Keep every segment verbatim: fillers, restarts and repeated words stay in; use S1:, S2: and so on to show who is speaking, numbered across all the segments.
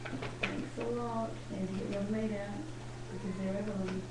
S1: Thanks a lot. Need to get the other maid out because they're everyone.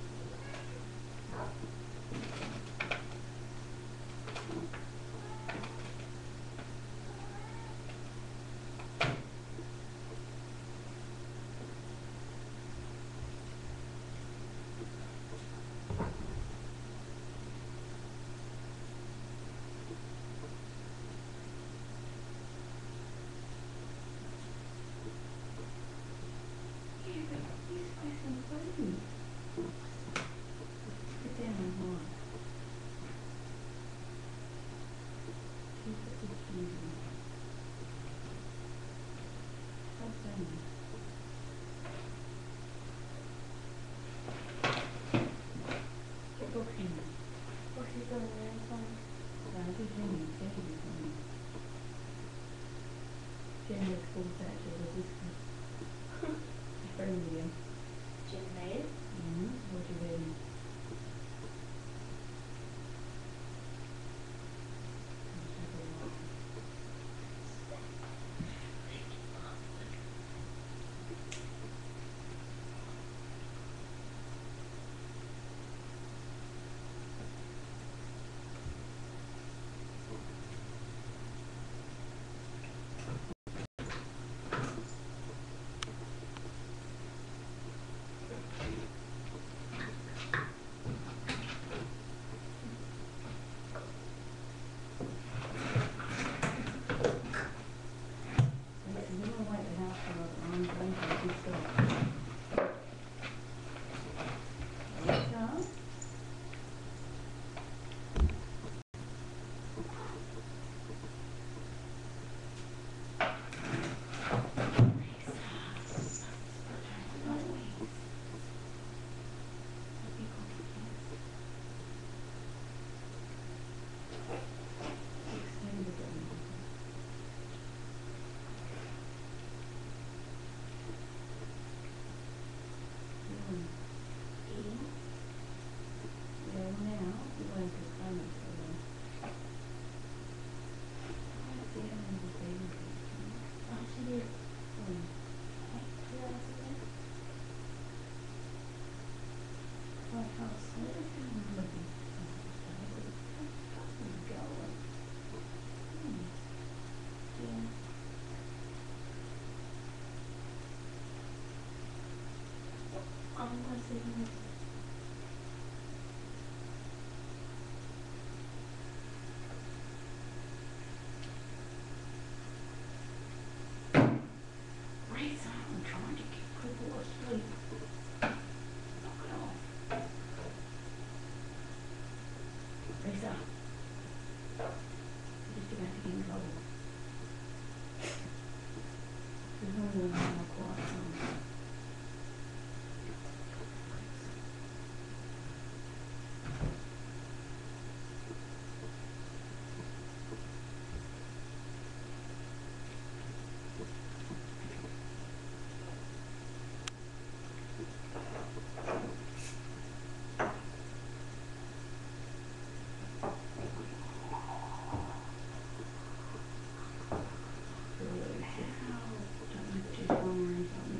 S1: Don't look too far, don't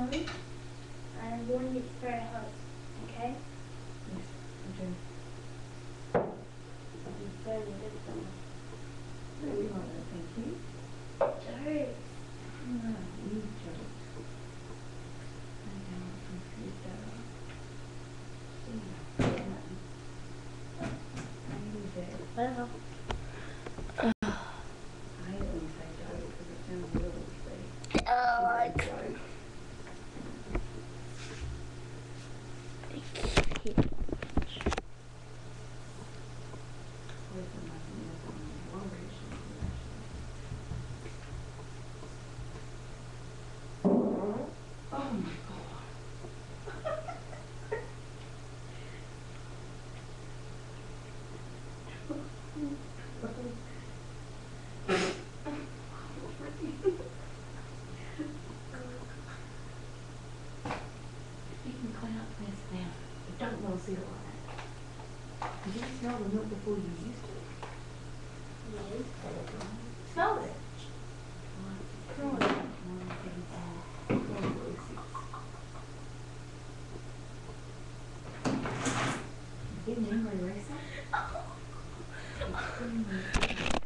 S1: Sorry?
S2: I want it very hot, okay?
S1: Yes, I do.
S2: You burn your lips on it.
S1: Really like that, thank you.
S2: Jokes.
S1: No, you jokes. I don't confuse that. See, I use it.
S2: Whatever.
S1: I hate when you say joke because it sounds really sweet.
S2: Oh,
S1: She
S2: like.
S1: said joke. Listen, I think there's only one reason for that. Oh my god. You can clean up this now, but don't roll seal on it. Did you smell the milk before you used it?
S2: Yes.
S1: Smell it. One, two, three, one, two, three, four, five, six. Is it memory racing? It's